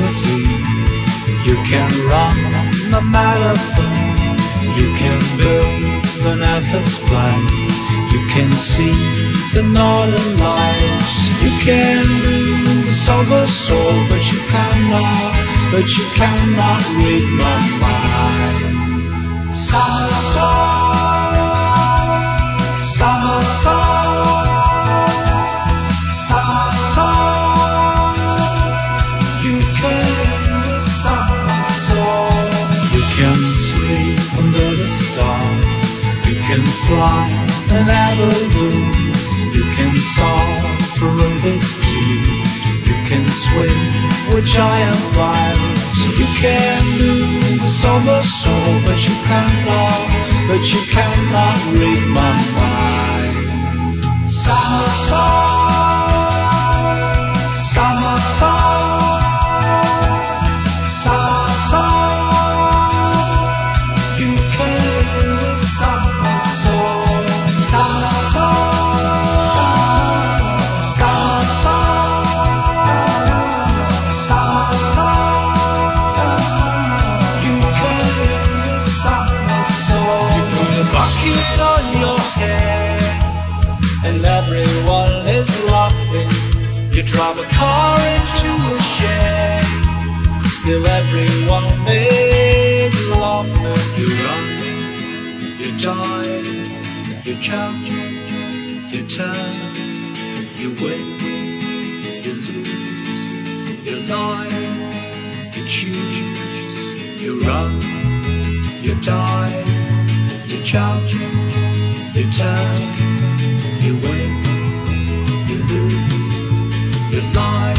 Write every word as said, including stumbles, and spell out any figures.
Z. You can run a marathon, you can build an ethics plan, you can see the northern lights, you can do the silver soul, but you cannot, but you cannot read my mind. Summer song, summer song, summer song. You can summer song. You can sleep under the stars, you can fly an balloon, you can solve for Rubik's Cube, you can swim with giant whales, you can do the summer soul, but you cannot, but you cannot read my mind. Summer song, summer song, summer song. You can summer song, summer song, summer song, summer song. You can summer song. You put a bucket on your head and everyone is laughing. You drive a car into a shed, still everyone is laughing. You run, you die, you jump, you turn, you win, you lose, you lie, you choose. You run, you die, you jump, you turn, you win, you lose, you lie,